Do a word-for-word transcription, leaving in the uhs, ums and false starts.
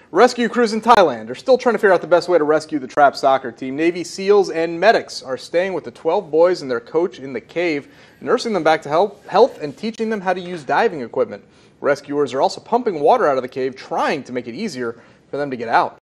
Rescue crews in Thailand are still trying to figure out the best way to rescue the trapped soccer team. Navy SEALs and medics are staying with the twelve boys and their coach in the cave, nursing them back to health and teaching them how to use diving equipment. Rescuers are also pumping water out of the cave, trying to make it easier for them to get out.